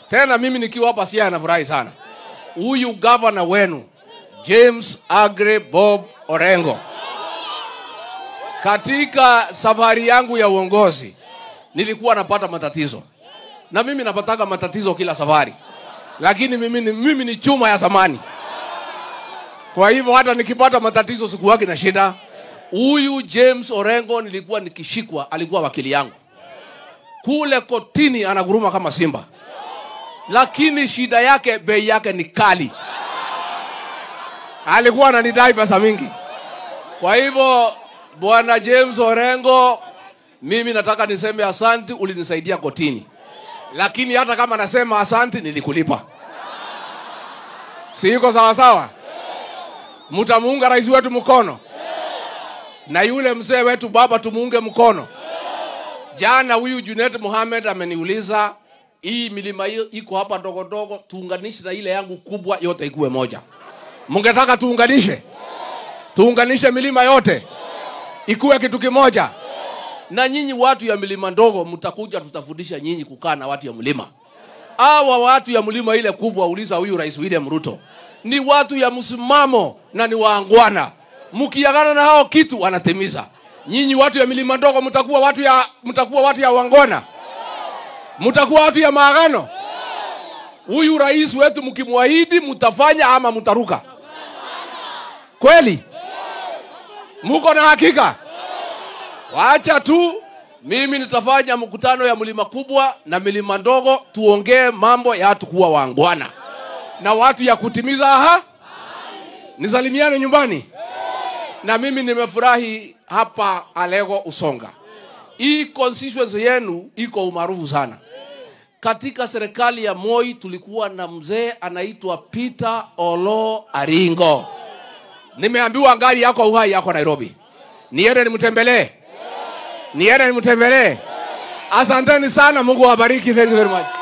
Tena mimi nikiwa hapa Siaya nafurahi sana. Huyu governor wenu James Agre Bob Orengo, katika safari yangu ya uongozi nilikuwa napata matatizo. Na mimi napataka matatizo kila safari. Lakini mimi ni chuma ya zamani. Kwa hivyo hata nikipata matatizo sikuwagi na shida. Huyu James Orengo nilikuwa nikishikwa, alikuwa wakili yangu. Kule kotini anaguruma kama simba. Lakini shida yake, bei yake ni kali. Alikuwa ananidai pesa mingi. Kwa hivyo Bwana James Orengo, mimi nataka niseme asante, ulinisaidia kotini. Lakini hata kama nasema asante, nilikulipa. Siko sawa sawa? Mtamuunga rais wetu mkono. Na yule mzee wetu baba tumuunge mkono. Jana huyu Junet Mohamed ameniuliza, hii milima hiyo iko hapa ndogo ndogo, tuunganishe na ile yangu kubwa yote ikuwe moja. Mungetaka tuunganishe? Tuunganishe milima yote ikuwe kitu kimoja. Na nyinyi watu ya milima ndogo mtakuja, tutafundisha nyinyi kukaa na watu ya mlima. Hawa watu ya mlima ile kubwa, uliza huyu Rais William Ruto, ni watu ya msimamo na ni waangwana. Mkiagana na hao kitu wanatimiza. Nyinyi watu ya milima ndogo mtakuwa watu ya wangwana. Mtakuwa watu ya maagano. Huyu rais wetu mkimwahidi mtafanya ama mtaruka? Kweli? Muko na hakika? Waacha tu mimi nitafanya mkutano ya mlima kubwa na milima ndogo, tuongee mambo ya watu kuwa wangwana na watu ya kutimiza nisalimiane nyumbani. Na mimi nimefurahi hapa Alego Usonga. Hii constituency yenu iko umaarufu sana. Katika serikali ya Moi tulikuwa na mzee anaitwa Peter Olo Aringo. Nimeambiwa ngari yako uhai yako Nairobi. Niende nimtembelee. Asanteni sana, Mungu awabariki. Thank you very much.